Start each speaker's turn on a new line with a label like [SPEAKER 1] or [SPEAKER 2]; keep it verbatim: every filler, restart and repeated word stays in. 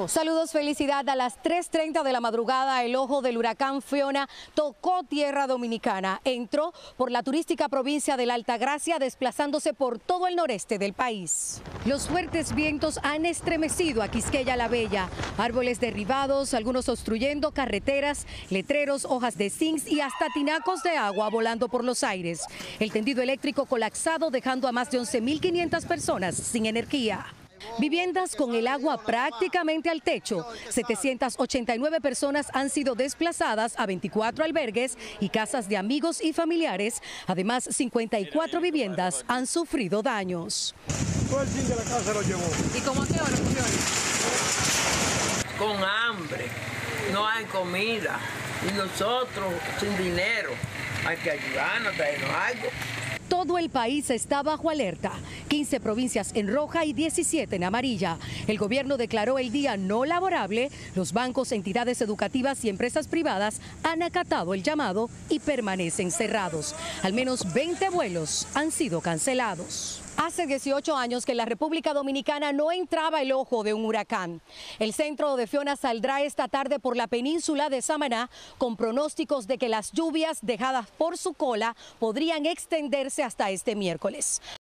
[SPEAKER 1] Saludos, felicidad. A las tres treinta de la madrugada, el ojo del huracán Fiona tocó tierra dominicana. Entró por la turística provincia de la Altagracia, desplazándose por todo el noreste del país. Los fuertes vientos han estremecido a Quisqueya la Bella. Árboles derribados, algunos obstruyendo carreteras, letreros, hojas de zinc y hasta tinacos de agua volando por los aires. El tendido eléctrico colapsado, dejando a más de once mil quinientas personas sin energía. Viviendas con el agua prácticamente al techo. setecientas ochenta y nueve personas han sido desplazadas a veinticuatro albergues y casas de amigos y familiares. Además, cincuenta y cuatro viviendas han sufrido daños.
[SPEAKER 2] Todo el fin de la casa lo llevó.
[SPEAKER 3] ¿Y cómo a qué hora murió? Con hambre, no hay comida y nosotros sin dinero. Hay que ayudarnos, traernos algo.
[SPEAKER 1] Todo el país está bajo alerta, quince provincias en roja y diecisiete en amarilla. El gobierno declaró el día no laborable. Los bancos, entidades educativas y empresas privadas han acatado el llamado y permanecen cerrados. Al menos veinte vuelos han sido cancelados. Hace dieciocho años que en la República Dominicana no entraba el ojo de un huracán. El centro de Fiona saldrá esta tarde por la península de Samaná, con pronósticos de que las lluvias dejadas por su cola podrían extenderse hasta este miércoles.